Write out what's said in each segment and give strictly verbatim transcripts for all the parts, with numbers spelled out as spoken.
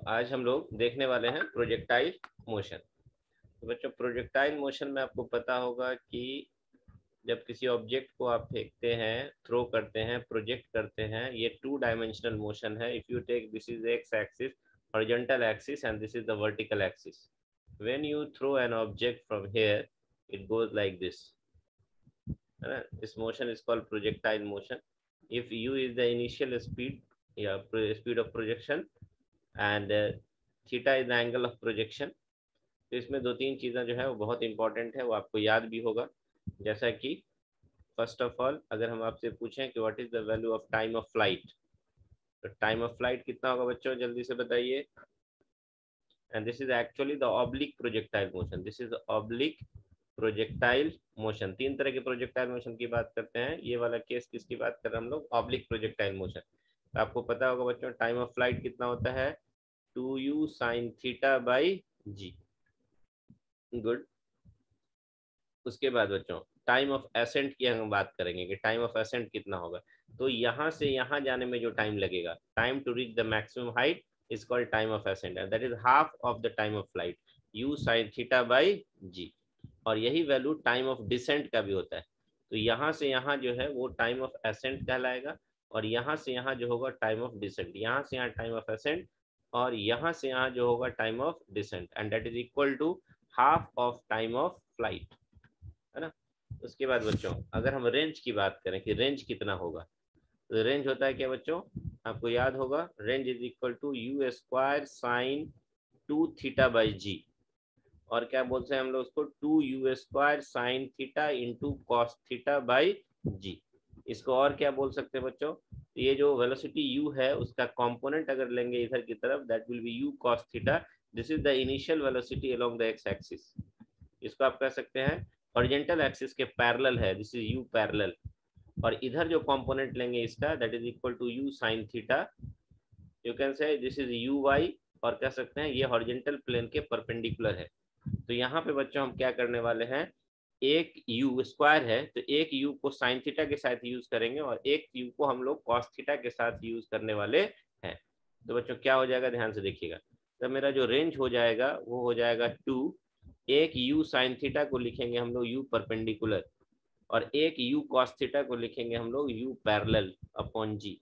आज हम लोग देखने वाले हैं प्रोजेक्टाइल मोशन। तो बच्चों प्रोजेक्टाइल मोशन में आपको पता होगा कि जब किसी ऑब्जेक्ट को आप फेंकते हैं, थ्रो करते हैं, प्रोजेक्ट करते हैं, ये टू डायमेंशनल मोशन है। If you take this is x axis, horizontal axis and this is the vertical axis. When you throw an object from here it goes like this, है ना। This motion is called projectile motion. If u is the initial speed, या speed of projection, and uh, theta is the angle of projection। तो इसमें दो तीन चीज़ें जो है वो बहुत इंपॉर्टेंट है, वो आपको याद भी होगा। जैसा कि फर्स्ट ऑफ ऑल अगर हम आपसे पूछें कि what is the value of time of flight, तो टाइम ऑफ फ्लाइट कितना होगा बच्चों, जल्दी से बताइए। And this is actually the oblique projectile motion. This is oblique projectile motion. तीन तरह के प्रोजेक्टाइल मोशन की बात करते हैं। ये वाला केस किसकी बात कर रहे हैं हम लोग, ऑब्लिक प्रोजेक्टाइल मोशन। तो आपको पता होगा बच्चों टाइम ऑफ फ्लाइट कितना होता है, two u sine theta by g. Good. उसके बाद बच्चों टाइम ऑफ एसेंट की हम बात करेंगे कि टाइम ऑफ एसेंट कितना होगा। तो यहाँ से यहाँ जाने में जो टाइम लगेगा, time to reach the maximum height is called time of ascent, and that is half of the time of flight, u sine theta by g. और यही वैल्यू टाइम ऑफ डिसेंट का भी होता है। तो यहाँ से यहाँ जो है वो टाइम ऑफ एसेंट कहलाएगा, और यहाँ से यहाँ जो होगा टाइम ऑफ डिसेंट। यहाँ से यहाँ टाइम ऑफ एसेंट और यहाँ से यहाँ जो होगा time of descent, and that is equal to half of time of flight, है ना। उसके बाद बच्चों अगर हम रेंज की बात करें कि रेंज कितना होगा, तो रेंज होता है क्या बच्चों, आपको याद होगा range is equal to u square sine two theta by g. और क्या बोलते हैं हम लोग उसको, two u square sine theta into cos theta by g. इसको और क्या बोल सकते हैं बच्चों, तो ये जो वेलोसिटी u है उसका कंपोनेंट अगर लेंगे इधर की तरफ, that will be u cos theta. This is the initial velocity along the x axis. इसको आप कह सकते हैं हॉरिजॉन्टल एक्सिस के पैरेलल है, दिस इज u पैरेलल। और इधर जो कंपोनेंट लेंगे इसका, that is equal to u sin theta. You can say this is uy, और कह सकते हैं ये हॉरिजॉन्टल प्लेन के परपेंडिकुलर है। तो यहाँ पे बच्चों हम क्या करने वाले हैं, एक u स्क्वायर है तो एक u को साइन थीटा के साथ यूज करेंगे और एक u को हम लोग कॉस थीटा के साथ यूज करने वाले हैं। तो बच्चों क्या हो जाएगा, ध्यान से देखिएगा। तो मेरा जो रेंज हो जाएगा वो हो जाएगा टू, एक u साइन थीटा को लिखेंगे हम लोग u परपेंडिकुलर, और एक u कॉस थीटा को लिखेंगे हम लोग u पैरेलल अपॉन जी।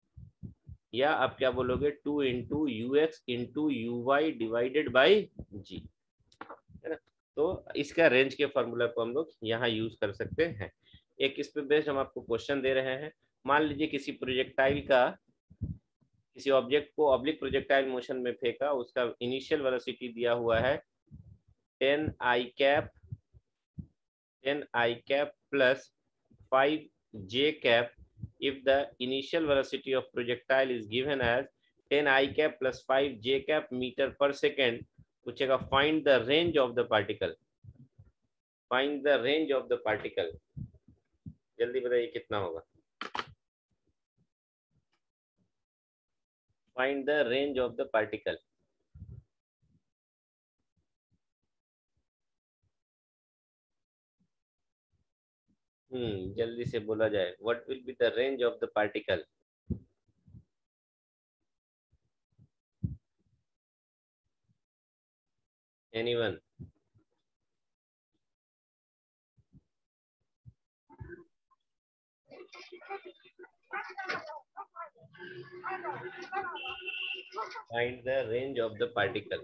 या आप क्या बोलोगे, two into u x into u y divided by g, है ना। तो इसका रेंज के फॉर्मूला को हम लोग यहाँ यूज कर सकते हैं। एक इस पे बेस्ड हम आपको क्वेश्चन दे रहे हैं। मान लीजिए किसी प्रोजेक्टाइल का, किसी ऑब्जेक्ट को ऑब्लिक प्रोजेक्टाइल मोशन में फेंका, उसका इनिशियल वेलोसिटी दिया हुआ है ten i cap ten i cap plus five j cap. if the initial velocity of projectile is given as ten i cap plus five j cap meter per second, पूछेगा find the range of the particle, find the range of the particle। जल्दी बताइए कितना होगा, find the range of the particle। हम्म जल्दी से बोला जाए, what will be the range of the particle। anyone? find the range of the particle।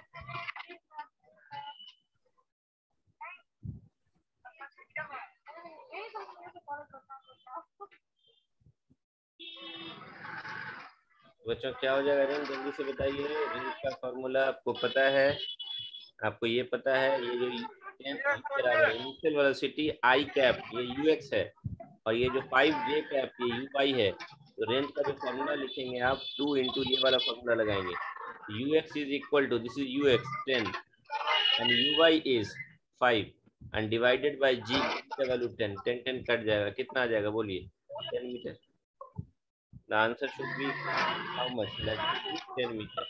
बच्चों क्या हो जाएगा रेंज, जल्दी से बताइए। रेंज का फॉर्मूला आपको पता है, आपको ये पता है, ये जो टेन आई बराबर है इनिशियल वेलोसिटी आई कैप, ये यू एक्स है, और ये जो फाइव जे कैप ये यू वाई है। तो रेंज का जो फॉर्मूला लिखेंगे आप, टू इंटू ये वाला फॉर्मूला लगाएंगे, u x is equal to, this is u x ten and u y is five, and divided by g का value ten. Ten ten cut जाएगा, कितना आ जाएगा बोलिए, ten meter. The answer should be how much, that should be ten meter.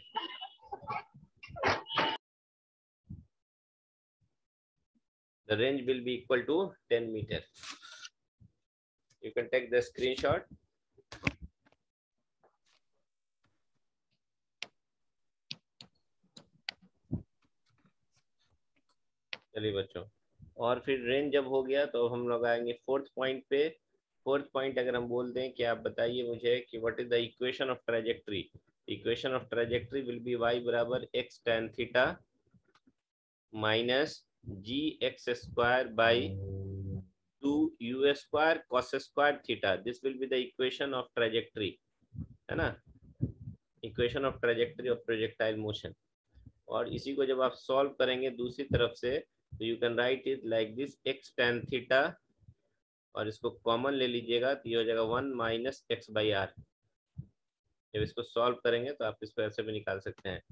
The range will be equal to ten meter. You can take the screenshot। चलिए बच्चों, और फिर range जब हो गया तो हम लोग आएंगे फोर्थ पॉइंट पे। फोर्थ पॉइंट अगर हम बोल दें कि आप बताइए मुझे कि what is the equation of trajectory. Equation of trajectory will be y बराबर x tan theta minus g x square by two u square cos square theta. This will be the equation of trajectory, है ना, equation of trajectory of projectile motion. और इसी को जब आप solve करेंगे दूसरी तरफ से तो you can write it like this x tan theta, और इसको कॉमन ले लीजिएगा तो ये हो जाएगा one minus x by r. जब इसको सॉल्व करेंगे तो आप इसको ऐसे भी निकाल सकते हैं,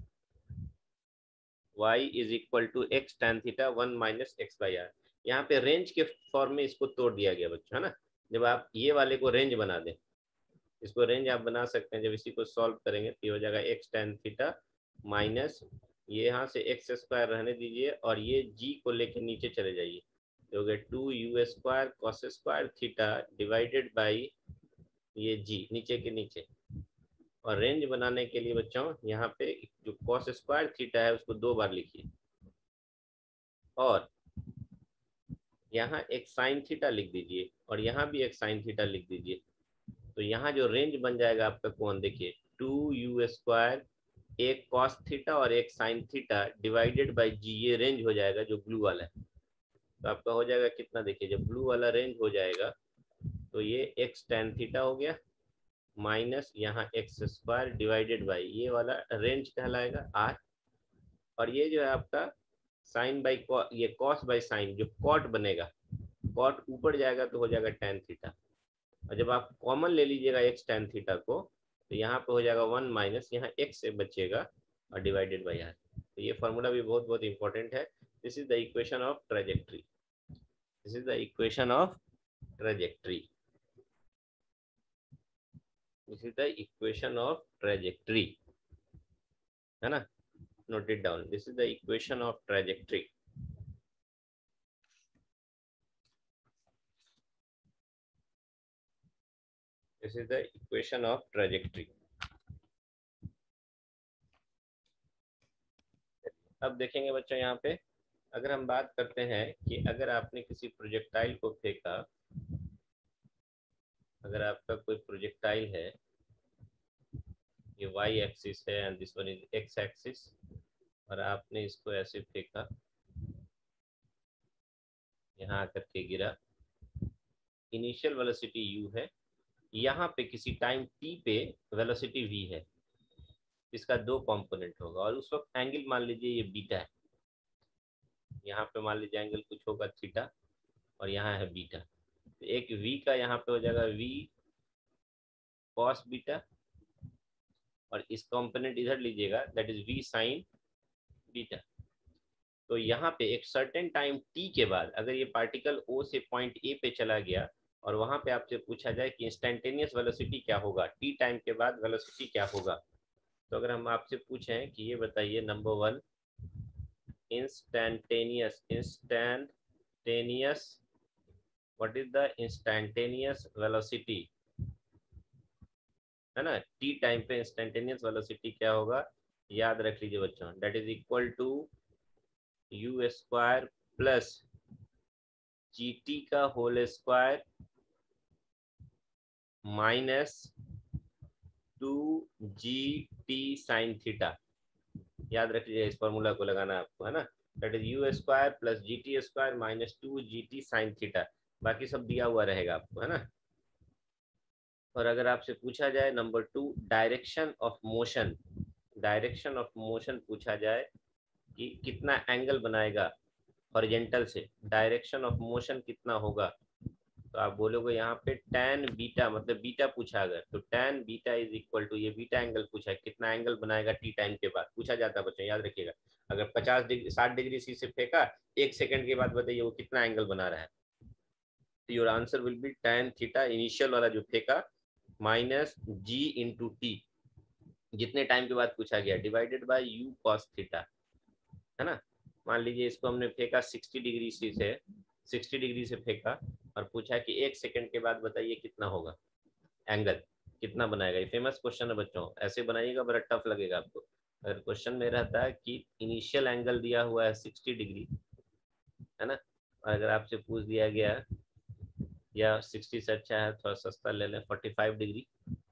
y is equal to x tan theta one minus x by r. यहाँ पे रेंज के फॉर्म में इसको तोड़ दिया गया बच्चों, है ना। जब आप ये वाले को रेंज बना दें, इसको रेंज आप बना सकते हैं, जब इसी को सॉल्व करेंगे तो ये हो जाएगा एक्स टेन थीटा माइनस, ये यहाँ से एक्स स्क्वायर रहने दीजिए और ये जी को लेके नीचे चले जाइए, तो हो गया two u square cos square theta divided by ये जी नीचे के नीचे। और रेंज बनाने के लिए बच्चों यहाँ पे जो कॉस स्क्वायर थीटा है उसको दो बार लिखिए, और यहाँ एक साइन थीटा लिख दीजिए, और यहाँ भी एक साइन थीटा लिख दीजिए। तो यहाँ जो रेंज बन जाएगा आपका कौन, देखिए टू यू स्क्वायर, एक कॉस थीटा और एक sine theta divided by g, ये रेंज हो जाएगा जो ब्लू वाला है। तो आपका हो जाएगा कितना, देखिए जब ब्लू वाला रेंज हो जाएगा तो ये एक्स टेन थीटा हो गया माइनस यहाँ एक्स स्क्वायर डिवाइडेड बाई ये वाला रेंज कहलाएगा आर, और ये जो है आपका साइन बाई ये कॉस बाई साइन जो कॉट बनेगा, कॉट ऊपर जाएगा तो हो जाएगा टेन थीटा, और जब आप कॉमन ले लीजिएगा एक्स टेन थीटा को तो यहाँ पे हो जाएगा वन माइनस यहाँ एक्स से बचेगा और डिवाइडेड बाई आर। तो ये फार्मूला भी बहुत बहुत इंपॉर्टेंट है। This is the equation of trajectory, this is the equation of trajectory, this is the equation of trajectory, है ना, note it down, this is the equation of trajectory. This is the equation of trajectory. अब देखेंगे बच्चों यहाँ पे, अगर हम बात करते हैं कि अगर आपने किसी प्रोजेक्टाइल को फेंका, अगर आपका कोई प्रोजेक्टाइल है, ये y एक्सिस है and this one is x axis, और आपने इसको ऐसे फेंका, यहाँ आकर के गिरा, इनिशियल वेलोसिटी u है, यहाँ पे किसी टाइम t पे वेलोसिटी v है, इसका दो कंपोनेंट होगा, और उस वक्त एंगल मान लीजिए ये बीटा है, यहाँ पे मान लीजिए एंगल कुछ होगा थीटा और यहाँ है बीटा, तो एक v का यहाँ पे हो जाएगा v cos बीटा, और इस कंपोनेंट इधर लीजिएगा that is v sin beta. तो यहाँ पे एक सर्टेन टाइम t के बाद अगर ये पार्टिकल O से पॉइंट A पे चला गया और वहां पे आपसे पूछा जाए कि इंस्टेंटेनियस वेलोसिटी क्या होगा, t टाइम के बाद वेलोसिटी क्या होगा, तो अगर हम आपसे पूछें कि ये बताइए number one, instantaneous, instantaneous what is the instantaneous velocity, है ना, टी टाइम पे इंस्टेंटेनियस वेलोसिटी क्या होगा, याद रख लीजिए बच्चों, that is equal to u square plus g t का whole square minus two g t sine theta. याद रख लीजिए, इस फॉर्मूला को लगाना आपको, है ना, that is u square plus g t square minus two g t sine theta, बाकी सब दिया हुआ रहेगा आपको, है ना। और अगर आपसे पूछा जाए number two, direction of motion, direction of motion पूछा जाए कि कितना एंगल बनाएगा हॉरिजॉन्टल से, डायरेक्शन ऑफ मोशन कितना होगा, तो आप बोलोगे यहाँ पे tan बीटा, मतलब बीटा पूछा अगर तो tan beta is equal to, ये बीटा एंगल पूछा है, कितना एंगल बनाएगा टी टाइम के बाद पूछा जाता है बच्चों, याद रखिएगा। अगर पचास डिग्री साठ डिग्री सी से फेंका, एक सेकंड के बाद बताइए वो कितना एंगल बना रहा है, तो your answer will be tan theta, initial वाला जो फेंका माइनस जी इंटू टी, जितने टाइम के बाद पूछा गया, divided by u cos theta, है ना। मान लीजिए इसको हमने फेंका साठ डिग्री सी से, साठ डिग्री से फेंका और पूछा कि एक सेकंड के बाद बताइए कितना होगा एंगल, कितना बनाएगा। ये फेमस क्वेश्चन है बच्चों, ऐसे बनाइएगा, बड़ा टफ लगेगा आपको। अगर क्वेश्चन में रहता है कि इनिशियल एंगल दिया हुआ है साठ डिग्री है ना। और अगर आपसे पूछ दिया गया या सिक्सटी से अच्छा है थोड़ा सस्ता ले लें फोर्टी फाइव डिग्री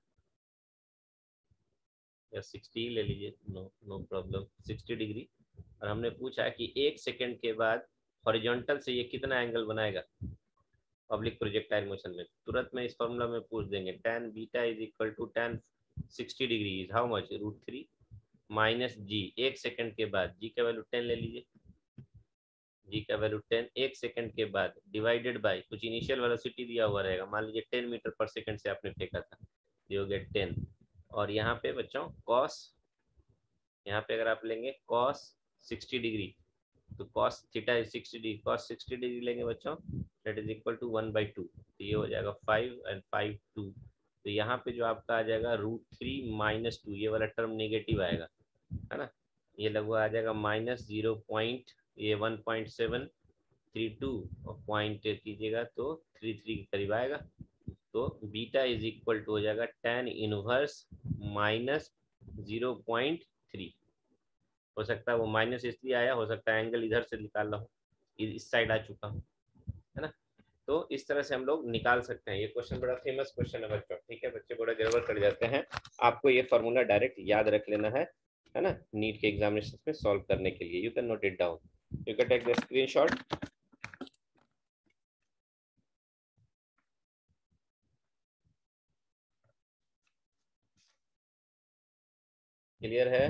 या सिक्सटी ले लीजिए, no no problem, sixty degree. और हमने पूछा कि एक सेकंड के बाद हॉरिजॉन्टल से ये कितना एंगल बनाएगा पब्लिक प्रोजेक्टाइल मोशन में, तुरंत में इस फॉर्मूला में पूछ देंगे tan beta is equal to tan sixty degree is how much, root three minus g, एक सेकंड के बाद जी का वैल्यू टेन ले लीजिए, जी का वैल्यू टेन, एक सेकंड के बाद डिवाइडेड बाय कुछ इनिशियल वेलोसिटी दिया हुआ रहेगा, मान लीजिए टेन मीटर पर सेकंड से आपने फेंका था, ये हो गया टेन। और यहाँ पे बच्चों कॉस, यहाँ पे अगर आप लेंगे कॉस सिक्सटी डिग्री तो cos theta is sixty degree, cos sixty degree लेंगे बच्चों that is equal to one by two, तो ये हो जाएगा फाइव एंड फाइव टू, तो यहाँ पे जो आपका आ जाएगा रूट थ्री माइनस टू, ये वाला टर्म नेगेटिव आएगा, है ना, ये लगभग आ जाएगा माइनस जीरो पॉइंट ये one point seven three two और पॉइंट कीजिएगा तो थ्री थ्री के करीब आएगा, तो बीटा इज इक्वल टू हो जाएगा tan inverse minus zero point three. हो सकता है वो माइनस इसलिए आया, हो सकता है एंगल इधर से निकाल रहा हूँ, इस साइड आ चुका हूँ, है ना। तो इस तरह से हम लोग निकाल सकते हैं, ये क्वेश्चन बड़ा फेमस क्वेश्चन है बच्चों, ठीक है, बच्चे बड़ा गड़बड़ कर जाते हैं, आपको ये फॉर्मूला डायरेक्ट याद रख लेना है है ना, नीट के एग्जामिनेशन में सॉल्व करने के लिए। You can note it down, you can take the screenshot. Clear है?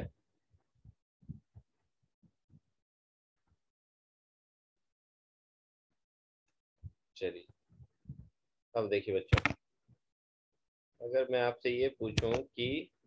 चलिए अब देखिए बच्चों, अगर मैं आपसे ये पूछूं कि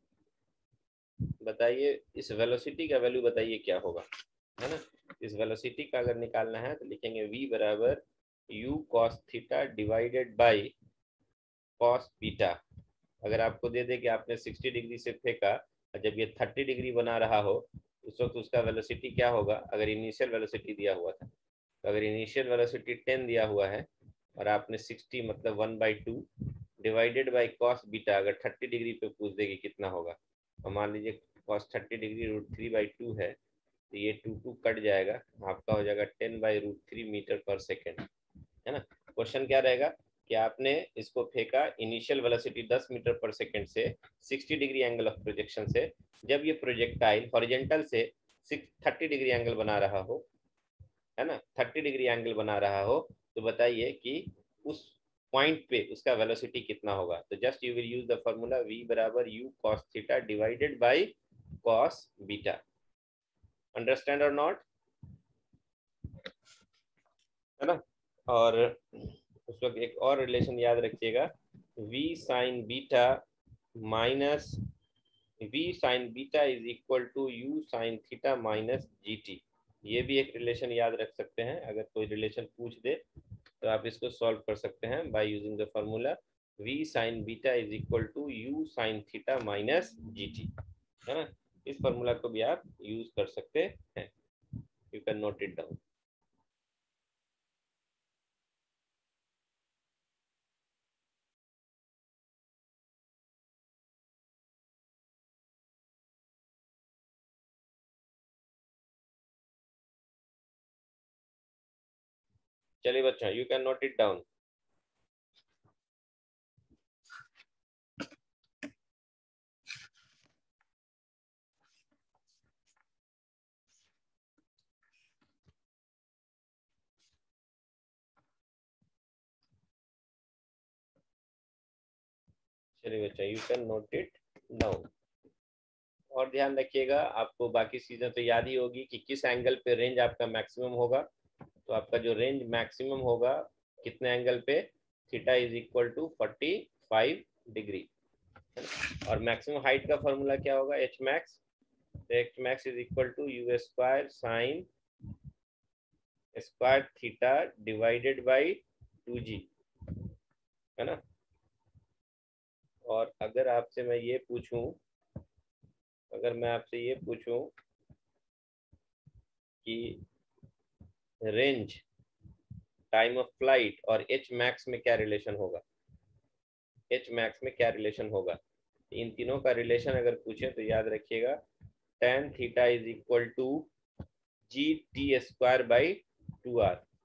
बताइए इस वेलोसिटी का वैल्यू बताइए क्या होगा, है ना, इस वेलोसिटी का अगर निकालना है तो लिखेंगे v बराबर u cos theta divided by cos beta. अगर आपको दे दे कि आपने सिक्सटी डिग्री से फेंका और जब ये थर्टी डिग्री बना रहा हो उस वक्त उसका वेलोसिटी क्या होगा, अगर इनिशियल वेलोसिटी दिया हुआ था, तो अगर इनिशियल वेलोसिटी टेन दिया हुआ है और आपने सिक्सटी मतलब one by two divided by cos beta, अगर थर्टी डिग्री पे पूछ देगी कितना होगा, तो मान लीजिए cos thirty degree root three by two है, तो ये टू टू कट जाएगा, आपका हो जाएगा ten by root three meter पर सेकेंड, है ना। क्वेश्चन क्या रहेगा कि आपने इसको फेंका इनिशियल वेलोसिटी टेन मीटर पर सेकंड से sixty degree angle of projection से, जब ये प्रोजेक्टाइल हॉरिजॉन्टल से थर्टी डिग्री एंगल बना रहा हो, है ना, थर्टी डिग्री एंगल बना रहा हो, तो बताइए कि उस पॉइंट पे उसका वेलोसिटी कितना होगा। तो just you will use the formula v बराबर u cos theta divided by cos beta. Understand और नॉट, है ना। और उस वक्त एक और रिलेशन याद रखिएगा, v sin beta minus v sin beta is equal to u sin theta minus gt, ये भी एक रिलेशन याद रख सकते हैं, अगर कोई रिलेशन पूछ दे तो आप इसको सॉल्व कर सकते हैं by using the formula v sin beta is equal to u sin theta minus gt, है ना, इस फॉर्मूला को भी आप यूज कर सकते हैं, you can note it down. चलिए बच्चों, you can note it down. चलिए बच्चों, you can note it down. और ध्यान रखिएगा, आपको बाकी चीजें तो याद ही होगी कि किस एंगल पे रेंज आपका मैक्सिमम होगा, तो आपका जो रेंज मैक्सिमम होगा कितने एंगल पे, theta is equal to forty five degree, और मैक्सिमम हाइट का फॉर्मूला क्या होगा, एच मैक्स, तो h max is equal to u square sine square theta divided by two g, है ना। और अगर आपसे मैं ये पूछूं, अगर मैं आपसे ये पूछूं कि रेंज, टाइम ऑफ फ्लाइट और एच मैक्स में क्या रिलेशन होगा, एच मैक्स में क्या रिलेशन होगा, इन तीनों का रिलेशन अगर पूछे तो याद रखिएगा tan theta is equal to g t square by two r,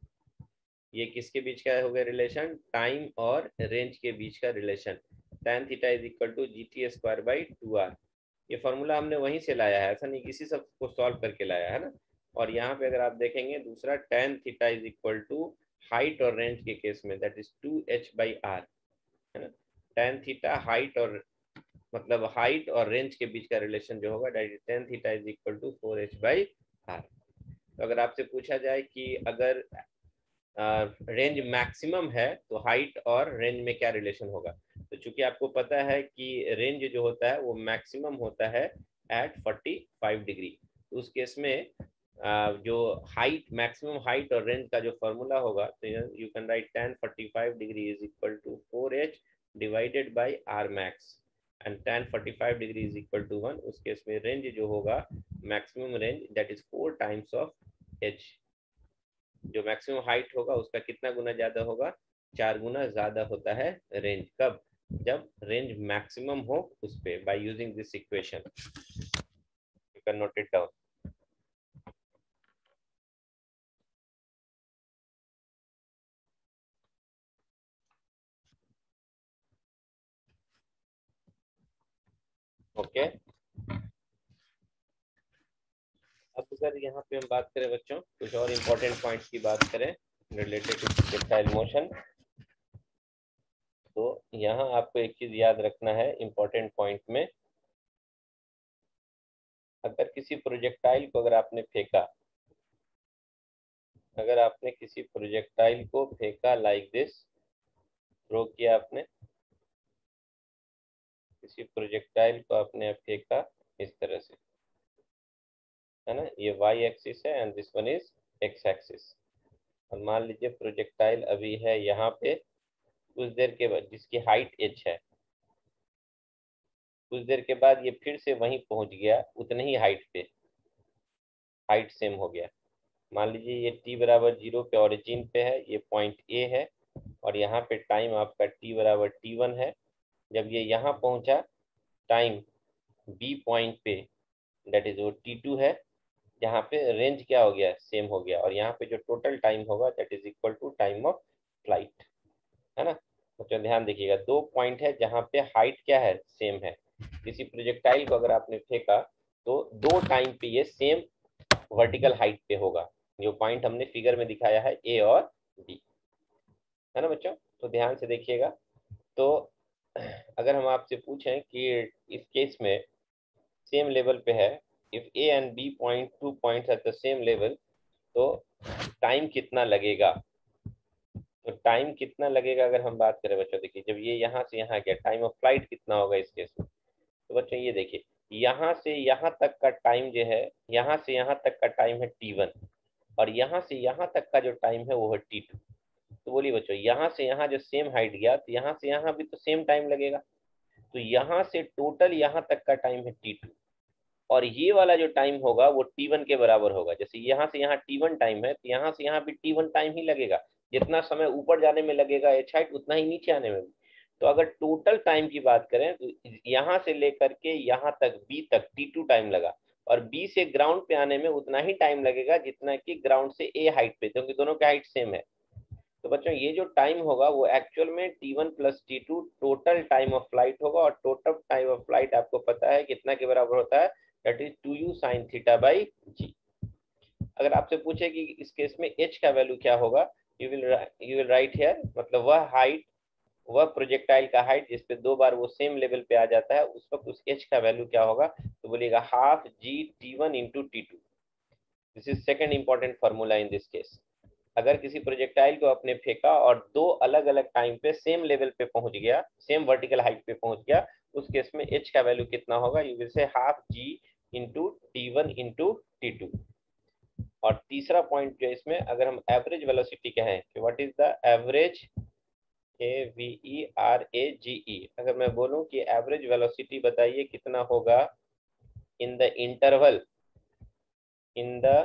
ये किसके बीच का हो गया रिलेशन, टाइम और रेंज के बीच का relation. tan theta is equal to g t square by two r. ये फॉर्मूला हमने वहीं से लाया है, ऐसा नहीं किसी सब को सॉल्व करके लाया है ना। और यहाँ पे अगर आप देखेंगे दूसरा tan theta is equal to height और रेंज के केस में that is two h by r, है ना। tan थीटा हाइट और मतलब हाइट और रेंज के बीच का रिलेशन जो होगा that is tan theta is equal to four h by r. तो अगर आपसे पूछा जाए कि अगर रेंज uh, मैक्सिमम है तो हाइट और रेंज में क्या रिलेशन होगा, तो चूंकि आपको पता है कि रेंज जो होता है वो मैक्सिमम होता है एट फोर्टी फाइव डिग्री, तो उस केस में uh, जो हाइट मैक्सिमम हाइट और रेंज का जो फॉर्मूला होगा तो you can write tan forty five degree is equal to four H divided by R max and tan forty five degree is equal to one. उस case में range जो होगा maximum range that is four times of H. जो maximum height होगा उसका कितना गुना ज्यादा होगा, चार गुना ज्यादा होता है रेंज। कब, जब रेंज मैक्सिमम हो उस पे। By using this equation you can note it down. Okay, अब अगर यहाँ पे हम बात करें बच्चों कुछ और इम्पोर्टेंट पॉइंट्स की बात करें रिलेटेड टू प्रोजेक्टाइल मोशन, तो यहाँ आपको एक चीज याद रखना है इम्पोर्टेंट पॉइंट में। अगर किसी प्रोजेक्टाइल को अगर आपने फेंका अगर आपने किसी प्रोजेक्टाइल को फेंका लाइक दिस, थ्रो किया आपने किसी प्रोजेक्टाइल को आपने फेंका इस तरह से, है ना, ये वाई एक्सिस है and this one is x axis. और मान लीजिए प्रोजेक्टाइल अभी है यहाँ पे, कुछ देर के बाद जिसकी हाइट एच है, कुछ देर के बाद ये फिर से वहीं पहुंच गया उतने ही हाइट पे, हाइट सेम हो गया। मान लीजिए ये t बराबर जीरो पे ओरिजिन पे है, ये पॉइंट ए है और यहाँ पे टाइम आपका t बराबर टी वन है। जब ये यहाँ पहुंचा टाइम b पॉइंट पे दैट इज वो टी टू है, जहाँ पे रेंज क्या हो गया, सेम हो गया। और यहाँ पे जो टोटल टाइम होगा that is equal to time of flight, है ना। तो ध्यान देखिएगा दो पॉइंट है जहाँ पे हाइट क्या है, सेम है। किसी प्रोजेक्टाइल को अगर आपने फेंका तो दो टाइम पे ये सेम वर्टिकल हाइट पे होगा, जो पॉइंट हमने फिगर में दिखाया है ए और बी, है ना बच्चों। तो ध्यान से देखिएगा। तो अगर हम आपसे पूछें कि इस केस में सेम लेवल पे है, if A and B point two points at the same level, तो टाइम कितना लगेगा। तो टाइम कितना लगेगा अगर हम बात करें बच्चों, देखिए जब ये यहाँ से यहाँ गया टाइम ऑफ फ्लाइट कितना होगा इस केस में। तो बच्चों ये देखिए यहाँ से यहाँ तक का टाइम जो है, यहाँ से यहाँ तक का टाइम है टी वन और यहाँ से यहाँ तक का जो टाइम है वो है टी टू। तो बोलिए बच्चों यहाँ से यहाँ जो सेम हाइट गया तो यहाँ से यहाँ भी तो सेम टाइम लगेगा। तो यहाँ से टोटल यहाँ तक का टाइम है टी टू और ये वाला जो टाइम होगा वो टी वन के बराबर होगा। जैसे यहाँ से यहाँ टी वन टाइम है तो यहाँ से यहाँ भी टी वन टाइम ही लगेगा। जितना समय ऊपर जाने में लगेगा एच हाइट उतना ही नीचे आने में भी। तो अगर टोटल टाइम की बात करें तो यहाँ से लेकर के यहाँ तक बी तक टी टू टाइम लगा और बी से ग्राउंड पे आने में उतना ही टाइम लगेगा जितना कि ग्राउंड से ए हाइट पे, क्योंकि दोनों की हाइट सेम है। तो बच्चों ये जो टाइम होगा वो एक्चुअल में T one plus T two total time of flight होगा और टोटल टाइम ऑफ फ्लाइट आपको पता है कितना के बराबर होता है, that is two u sine theta by g. अगर आपसे पूछे कि इस केस में h का वैल्यू क्या होगा, you will you will write here, मतलब वह हाइट वह प्रोजेक्टाइल का हाइट जिस पे दो बार वो सेम लेवल पे आ जाता है उस वक्त उस h का वैल्यू क्या होगा, तो बोलिएगा half g T one into T two. This is second important formula in this case. अगर किसी प्रोजेक्टाइल को आपने फेंका और दो अलग अलग टाइम पे सेम लेवल पे पहुंच गया, सेम वर्टिकल हाइट पे पहुंच गया, उस केस में h का वैल्यू कितना होगा, you will say half g into T one into T two. और तीसरा पॉइंट जो इसमें अगर हम एवरेज वेलोसिटी कहें कि what is the average, A V E R A G E, अगर मैं बोलूं कि एवरेज वेलोसिटी बताइए कितना होगा in the interval in the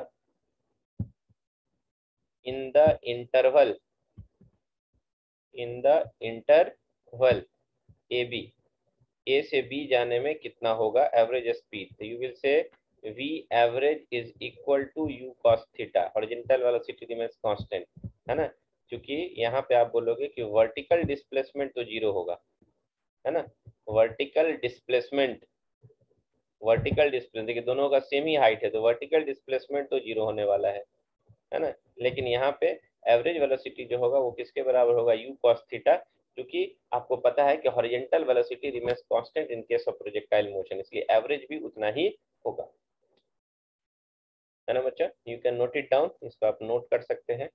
in the interval in the interval A B, A से बी जाने में कितना होगा एवरेज स्पीड, तो you will say v average is equal to u cos theta, horizontal velocity remains constant, है ना। क्योंकि यहाँ पे आप बोलोगे कि वर्टिकल डिस्प्लेसमेंट तो जीरो होगा, है ना। वर्टिकल डिस्प्लेसमेंट वर्टिकल डिस्प्लेसमेंट देखिए दोनों का सेम ही हाइट है, तो वर्टिकल डिस्प्लेसमेंट तो जीरो होने वाला है है ना। लेकिन यहाँ पे एवरेज वेलोसिटी जो होगा वो किसके बराबर होगा, यू कॉस थीटा, क्योंकि आपको पता है कि horizontal velocity remains constant in case of projectile motion, इसलिए एवरेज भी उतना ही होगा, है ना बच्चा। You can note it down, इसको आप नोट कर सकते हैं।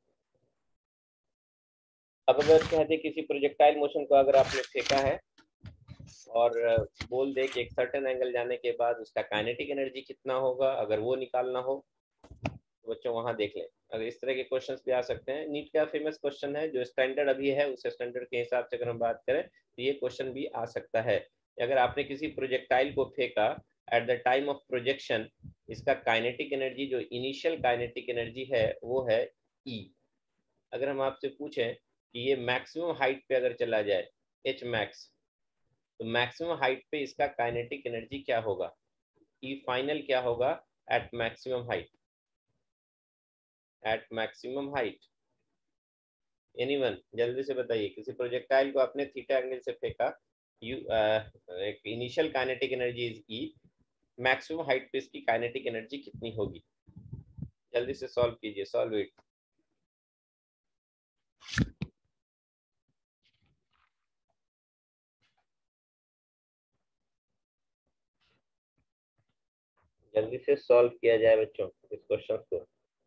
अब अगर कहते किसी प्रोजेक्टाइल मोशन को अगर आपने फेंका है और बोल दे कि एक सर्टेन एंगल जाने के बाद उसका काइनेटिक एनर्जी कितना होगा, अगर वो निकालना हो तो बच्चों वहां देख लें। अगर इस तरह के क्वेश्चंस भी आ सकते हैं, नीट का फेमस क्वेश्चन है जो स्टैंडर्ड अभी है, उस स्टैंडर्ड के हिसाब से अगर हम बात करें तो ये क्वेश्चन भी आ सकता है। अगर आपने किसी प्रोजेक्टाइल को फेंका at the time of projection, इसका काइनेटिक एनर्जी जो इनिशियल काइनेटिक एनर्जी है वो है ई। अगर हम आपसे पूछें कि ये मैक्सिमम हाइट पे अगर चला जाए एच मैक्स, तो मैक्सिमम हाइट पे इसका काइनेटिक एनर्जी क्या होगा, ई फाइनल क्या होगा at maximum height, at maximum height. Anyone जल्दी से बताइए, किसी प्रोजेक्टाइल को आपने थीटा एंगल से फेंका, यू एक initial kinetic energy is E, maximum height पे इसकी काइनेटिक एनर्जी कितनी होगी, जल्दी से सॉल्व कीजिए, सॉल्व इट। जल्दी से सॉल्व किया जाए बच्चों इस क्वेश्चन को।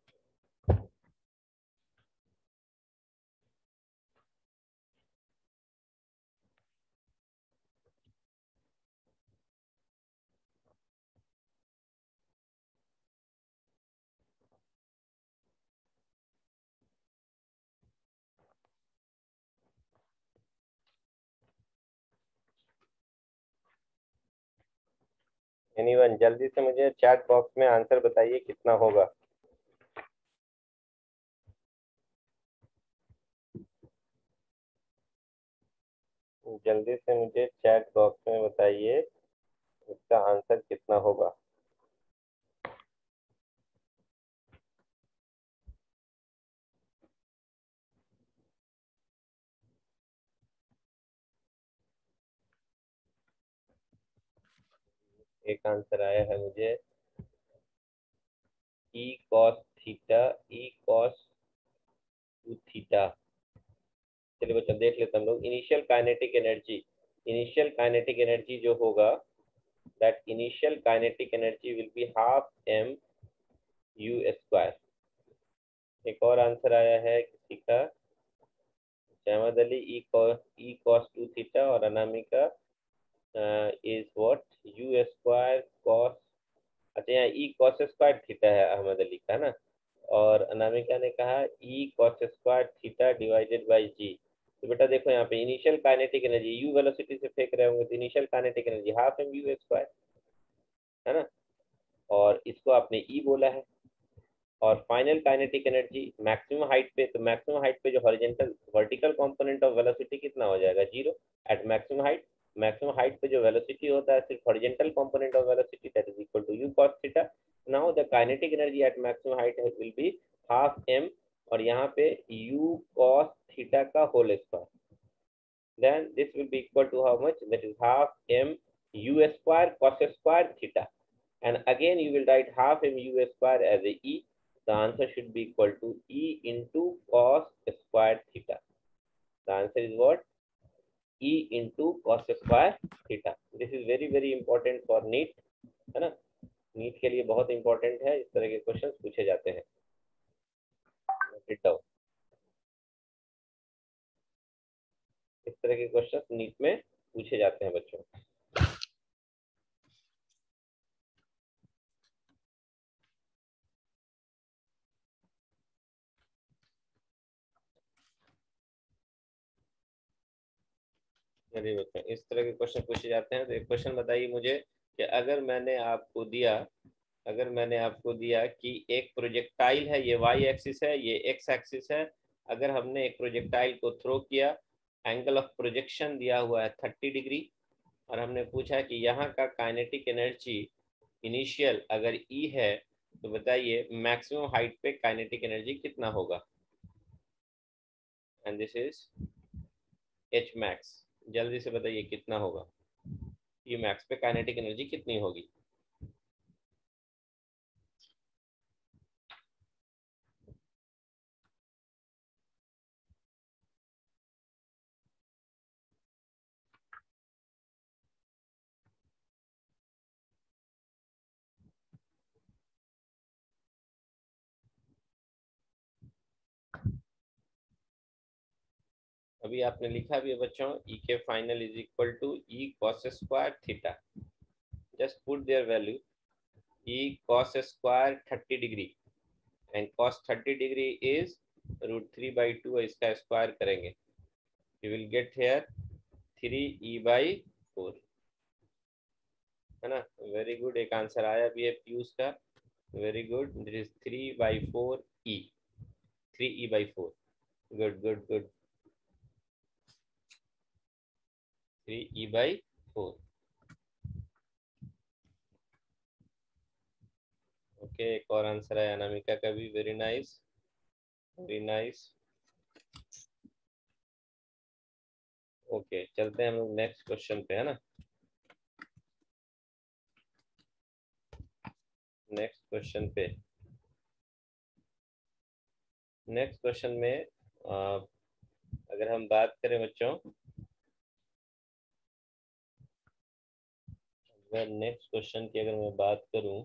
एनीवन जल्दी से मुझे चैट बॉक्स में आंसर बताइए कितना होगा। जल्दी से मुझे चैट बॉक्स में बताइए इसका आंसर कितना होगा। एक आंसर आया है मुझे, E cos theta, E cos two theta. चलिए बच्चों देख लेते हम लोग, initial kinetic energy, initial kinetic energy जो होगा, that initial kinetic energy will be half m u square. एक और आंसर आया है किसी का, जहमद Ali, E cos E cos two theta, और Anamika is what, u square cos, अच्छा यहाँ ई कॉस स्क्वायर थीटा है अहमद अली का ना, और अनामिका ने कहा E cos square theta divided by g. तो बेटा देखो यहाँ पे initial kinetic energy, u velocity से फेंक रहे होंगे तो initial kinetic energy half m u square, है ना, और इसको आपने ई बोला है। और final kinetic energy maximum height पे, तो मैक्सिमम हाइट पे जो horizontal vertical component of velocity कितना हो जाएगा, zero at maximum height. Maximum height पे जो वेलोसिटी होता है सिर्फ horizontal component of velocity, that is equal to u cos theta. Now the kinetic energy at maximum height will be half m, और यहाँ पे u cos थीटा का whole square, then this will be equal to how much, that is half m u square cos square theta, and again you will write half m u square as a e. The answer should be equal to e into cos square theta. The answer is what, e into cos square theta. This is very very important for NEET, है ना, NEET के लिए बहुत important है, इस तरह के questions पूछे जाते हैं। Note it down. इस तरह के क्वेश्चंस नीट में पूछे जाते हैं बच्चों। चलिए बच्चों इस तरह के क्वेश्चन पूछे जाते हैं। तो एक क्वेश्चन बताइए मुझे कि अगर मैंने आपको दिया अगर मैंने आपको दिया कि एक प्रोजेक्टाइल है, ये वाई एक्सिस है, ये एक्स एक्सिस है, अगर हमने एक प्रोजेक्टाइल को थ्रो किया, एंगल ऑफ प्रोजेक्शन दिया हुआ है थर्टी डिग्री, और हमने पूछा कि यहाँ का काइनेटिक एनर्जी इनिशियल अगर ई है, तो बताइए मैक्सिमम हाइट पे काइनेटिक एनर्जी कितना होगा। And this is H max. जल्दी से बताइए कितना होगा, ई मैक्स पे काइनेटिक एनर्जी कितनी होगी। अभी आपने लिखा भी है बच्चों, ई के final is equal to E cos square theta. Just put their value, E cos square thirty degree and cos thirty degree is root three by two, इसका स्क्वायर करेंगे you will get here three E by four, है ना। Very good, एक answer आया भी है पीयूष का, very good. This is three by four E, three E by four, good good good, three E by four. Okay, एक और आंसर है अनामिका का भी, very nice very nice. Okay, चलते हैं हम लोग नेक्स्ट क्वेश्चन पे, है ना। नेक्स्ट क्वेश्चन पे, नेक्स्ट क्वेश्चन में आ, अगर हम बात करें बच्चों, अगर नेक्स्ट क्वेश्चन की अगर मैं बात करूं,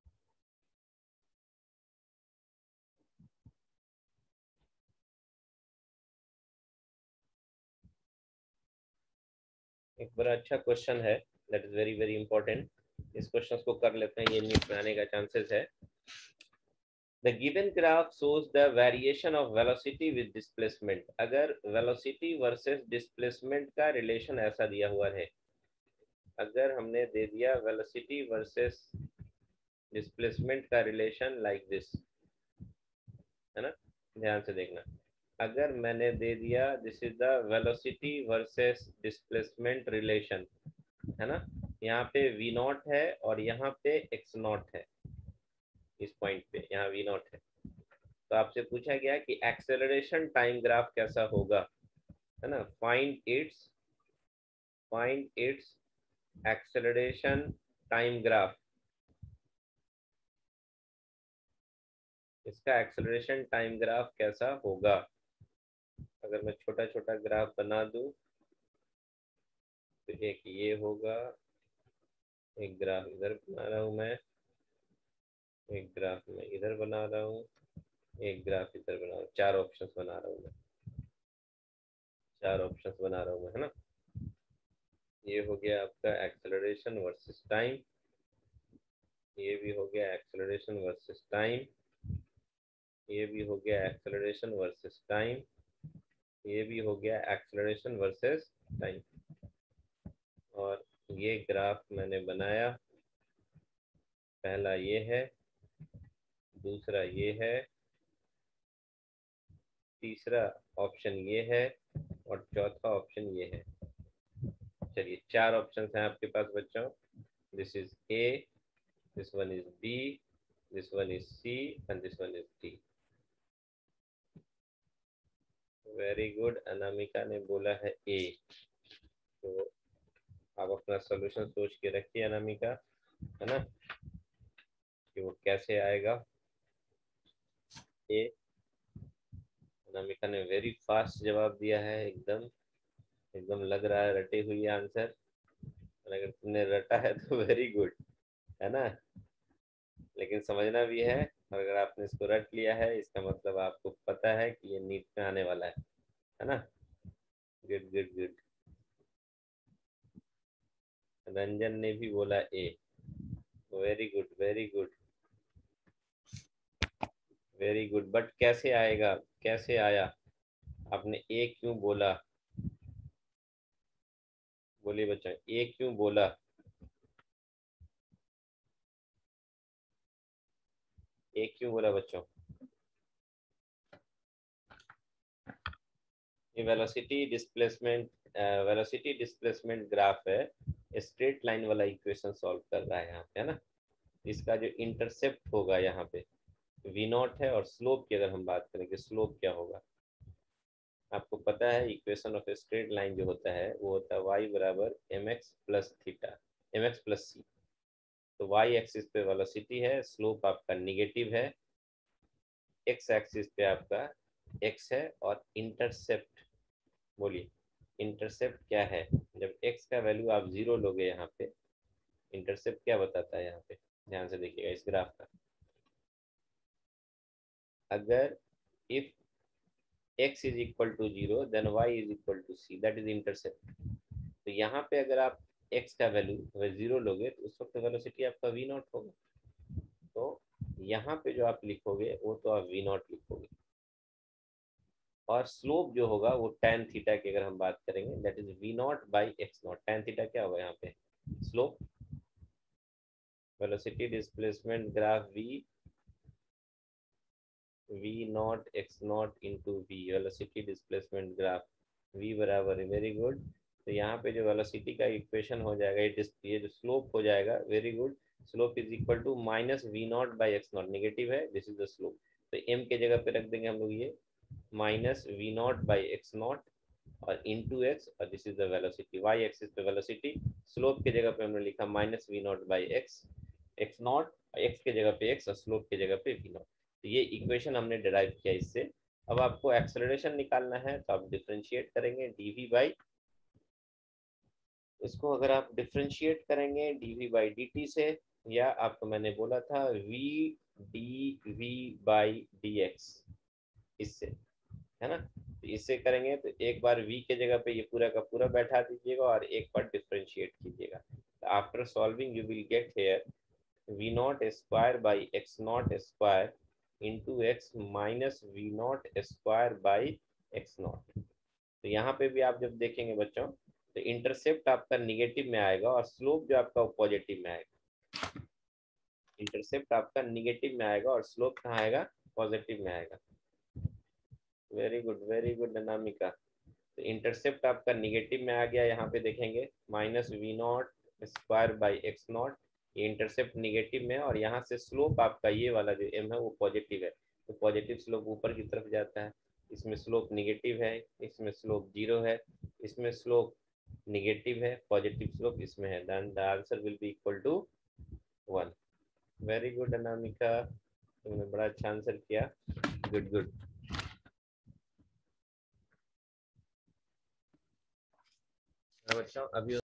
एक बड़ा अच्छा क्वेश्चन है, that is very very important. इस क्वेश्चन को कर लेते हैं, ये नीट में आने का चांसेस है। The given graph shows the variation of velocity with displacement। अगर velocity versus displacement का रिलेशन ऐसा दिया हुआ है, अगर हमने दे दिया velocity versus displacement का रिलेशन लाइक दिस, है ना, ध्यान से देखना। अगर मैंने दे दिया this is the velocity versus displacement relation, है ना, यहाँ पे वी नॉट है और यहाँ पे एक्स नॉट है, इस पॉइंट पे यहाँ वी नॉट है। तो आपसे पूछा गया कि एक्सेलरेशन टाइम ग्राफ कैसा होगा, है ना। Find its find its acceleration time graph, इसका एक्सेलरेशन टाइम ग्राफ कैसा होगा। अगर मैं छोटा छोटा ग्राफ बना दूं तो एक ये होगा, एक ग्राफ इधर बना रहा हूं मैं, एक ग्राफ मैं इधर बना रहा हूँ, एक ग्राफ इधर बना रहा हूँ, चार ऑप्शंस बना रहा हूँ मैं, चार ऑप्शंस बना रहा हूँ मैं, है ना। ये हो गया आपका एक्सेलरेशन वर्सेस टाइम, ये भी हो गया एक्सेलरेशन वर्सेस टाइम, ये भी हो गया एक्सेलरेशन वर्सेस टाइम, ये भी हो गया एक्सेलरेशन वर्सेस टाइम। और ये ग्राफ मैंने बनाया, पहला ये है, दूसरा ये है, तीसरा ऑप्शन ये है और चौथा ऑप्शन ये है। चलिए, चार ऑप्शन हैं आपके पास बच्चों, this is A, this one is B, this one is C and this one is D. Very good, Anamika ने बोला है ए। तो आप अपना सॉल्यूशन सोच के रखिए अनामिका, है ना, कि वो कैसे आएगा। ए, अनामिका ने वेरी फास्ट जवाब दिया है, एकदम एकदम लग रहा है रटी हुई आंसर, अगर तुमने रटा है तो वेरी गुड, है ना, लेकिन समझना भी है। और अगर आपने इसको रट लिया है, इसका मतलब आपको पता है कि ये नीट में आने वाला है है ना। गुड गुड गुड, रंजन ने भी बोला A, very good very good very good. But कैसे आएगा, कैसे आया, आपने ए क्यों बोला, बोलिए बच्चा, ए क्यों बोला, ए क्यों बोला बच्चों। ये velocity displacement, velocity displacement graph है, स्ट्रेट लाइन वाला इक्वेशन सॉल्व कर रहा है यहाँ पे, है ना। इसका जो इंटरसेप्ट होगा यहाँ पे वी नॉट है, और स्लोप की अगर हम बात करें कि स्लोप क्या होगा, आपको पता है इक्वेशन ऑफ स्ट्रेट लाइन जो होता है वो होता है y बराबर M X plus theta M X plus C. तो y एक्सिस पे वेलोसिटी है, स्लोप आपका निगेटिव है, x एक्सिस पे आपका x है और इंटरसेप्ट, बोलिए इंटरसेप्ट क्या है? जब x का वैल्यू आप जीरो लोगे यहाँ पे, इंटरसेप्ट क्या बताता है यहाँ पे, ध्यान से देखिएगा इस ग्राफ का। अगर if x is equal to zero then y is equal to c, that is intercept। तो यहाँ पे अगर आप x का वैल्यू अगर जीरो लोगे तो उस वक्त वेलोसिटी आपका v नॉट होगा। तो यहाँ पे जो आप लिखोगे वो तो आप v नॉट लिखोगे, और स्लोप जो होगा वो tan थीटा की अगर हम बात करेंगे that is v not by X not. tan theta क्या होगा यहाँ पे? Slope, velocity displacement graph v, v not X not into v, velocity displacement graph v बराबर, वेरी गुड। तो यहाँ पे जो वेलोसिटी का इक्वेशन हो जाएगा, ये ये जो स्लोप हो जाएगा, very good, slope is equal to minus V not by X not, negative है, दिस इज द स्लोप। तो m के जगह पे रख देंगे हम लोग ये minus V not by X not और इंटू एक्स, और this is the velocity, y axis पे वेलोसिटी, स्लोप के जगह पे हमने लिखा minus V not by X, X not, X के जगह पे एक्स और स्लोप के जगह पे वी नॉट। तो ये इक्वेशन हमने डिराइव किया इससे। अब आपको एक्सेलरेशन निकालना है तो आप डिफरेंशिएट करेंगे डीवी बाई, इसको अगर आप डिफरेंशिएट करेंगे डीवी बाई डी टी से, या आपको मैंने बोला था V D V by D X, इससे, है ना। तो इससे करेंगे तो एक बार v के जगह पे ये पूरा का पूरा बैठा दीजिएगा और एक बार डिफरेंशिएट कीजिएगा। After solving you will get here V not square by X not square into X minus V not square by X not. तो यहाँ पे भी आप जब देखेंगे बच्चों तो इंटरसेप्ट आपका निगेटिव में आएगा और स्लोप जो आपका पॉजिटिव में आएगा। इंटरसेप्ट आपका निगेटिव में आएगा और स्लोप कहाँ आएगा? पॉजिटिव में आएगा। Very good, very good Anamika. तो इंटरसेप्ट आपका निगेटिव में आ गया, यहाँ पे देखेंगे minus V not square by X not, ये इंटरसेप्ट निगेटिव में, और यहाँ से स्लोप आपका ये वाला जो एम है वो पॉजिटिव है, तो पॉजिटिव स्लोप ऊपर की तरफ जाता है। इसमें स्लोप निगेटिव है, इसमें स्लोप जीरो है, इसमें स्लोप निगेटिव है, पॉजिटिव स्लोप इसमें है, then the answer will be equal to one. Very good Anamika, तुमने बड़ा अच्छा आंसर किया, गुड गुड। बच्चों अभी